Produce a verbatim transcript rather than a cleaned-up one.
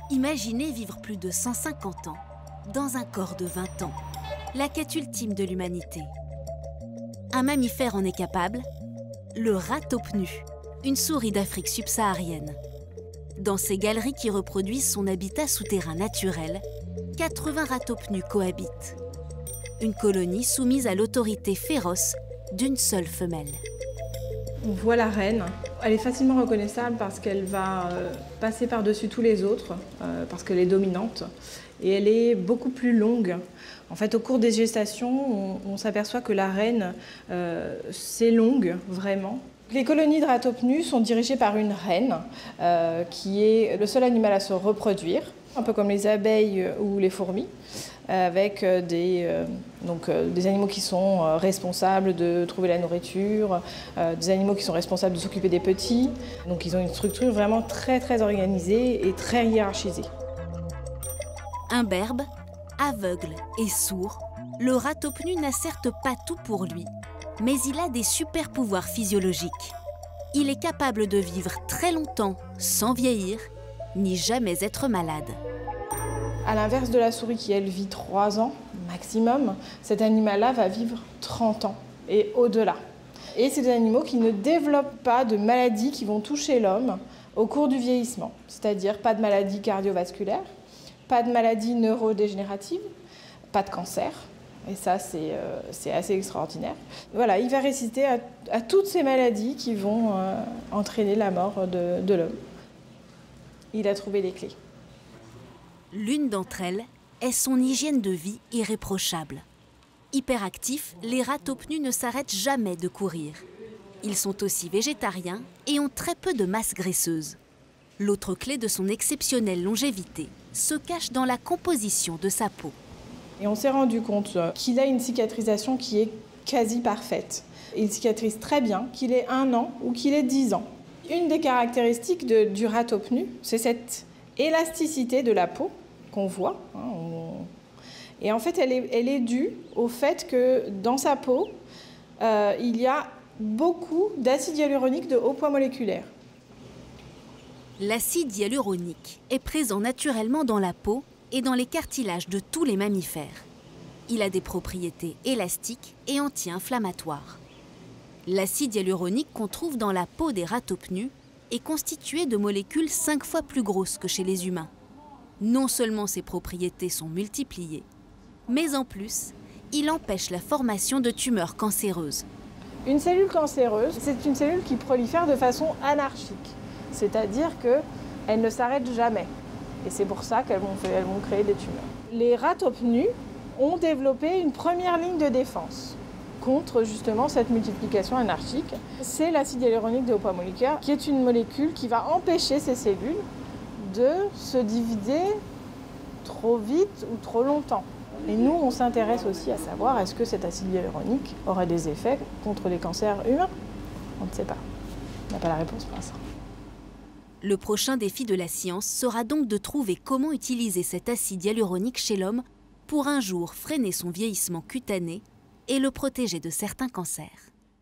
Imaginez vivre plus de cent cinquante ans dans un corps de vingt ans, la quête ultime de l'humanité. Un mammifère en est capable, le ratopnu, une souris d'Afrique subsaharienne. Dans ces galeries qui reproduisent son habitat souterrain naturel, quatre-vingts ratopnus cohabitent. Une colonie soumise à l'autorité féroce d'une seule femelle. On voit la reine. Elle est facilement reconnaissable parce qu'elle va euh, passer par-dessus tous les autres, euh, parce qu'elle est dominante. Et elle est beaucoup plus longue. En fait, au cours des gestations, on, on s'aperçoit que la reine, euh, c'est longue, vraiment. Les colonies de ratopnus sont dirigées par une reine, euh, qui est le seul animal à se reproduire, un peu comme les abeilles ou les fourmis, avec des, euh, donc, euh, des animaux qui sont euh, responsables de trouver la nourriture, euh, des animaux qui sont responsables de s'occuper des petits. Donc ils ont une structure vraiment très très organisée et très hiérarchisée. Imberbe, aveugle et sourd, le ratopnu n'a certes pas tout pour lui, mais il a des super pouvoirs physiologiques. Il est capable de vivre très longtemps sans vieillir, ni jamais être malade. À l'inverse de la souris qui, elle, vit trois ans maximum, cet animal-là va vivre trente ans et au-delà. Et c'est des animaux qui ne développent pas de maladies qui vont toucher l'homme au cours du vieillissement. C'est-à-dire pas de maladies cardiovasculaires, pas de maladies neurodégénératives, pas de cancer. Et ça, c'est euh, c'est assez extraordinaire. Voilà, il va résister à, à toutes ces maladies qui vont euh, entraîner la mort de, de l'homme. Il a trouvé les clés. L'une d'entre elles est son hygiène de vie irréprochable. Hyperactifs, les ratopnus ne s'arrêtent jamais de courir. Ils sont aussi végétariens et ont très peu de masse graisseuse. L'autre clé de son exceptionnelle longévité se cache dans la composition de sa peau. Et on s'est rendu compte qu'il a une cicatrisation qui est quasi parfaite. Il cicatrise très bien, qu'il ait un an ou qu'il ait dix ans. Une des caractéristiques de, du ratopnu, c'est cette élasticité de la peau qu'on voit. Hein, on... Et en fait, elle est, elle est due au fait que dans sa peau, euh, il y a beaucoup d'acide hyaluronique de haut poids moléculaire. L'acide hyaluronique est présent naturellement dans la peau et dans les cartilages de tous les mammifères. Il a des propriétés élastiques et anti-inflammatoires. L'acide hyaluronique qu'on trouve dans la peau des ratopnus est constitué de molécules cinq fois plus grosses que chez les humains. Non seulement ses propriétés sont multipliées, mais en plus, il empêche la formation de tumeurs cancéreuses. Une cellule cancéreuse, c'est une cellule qui prolifère de façon anarchique, c'est-à-dire qu'elle ne s'arrête jamais. Et c'est pour ça qu'elles vont, elles vont créer des tumeurs. Les ratopnus ont développé une première ligne de défense contre justement cette multiplication anarchique. C'est l'acide hyaluronique de haut poids moléculaire qui est une molécule qui va empêcher ces cellules de se diviser trop vite ou trop longtemps. Et nous, on s'intéresse aussi à savoir est-ce que cet acide hyaluronique aurait des effets contre les cancers humains. On ne sait pas. On n'a pas la réponse pour l'instant. Le prochain défi de la science sera donc de trouver comment utiliser cet acide hyaluronique chez l'homme pour un jour freiner son vieillissement cutané et le protéger de certains cancers.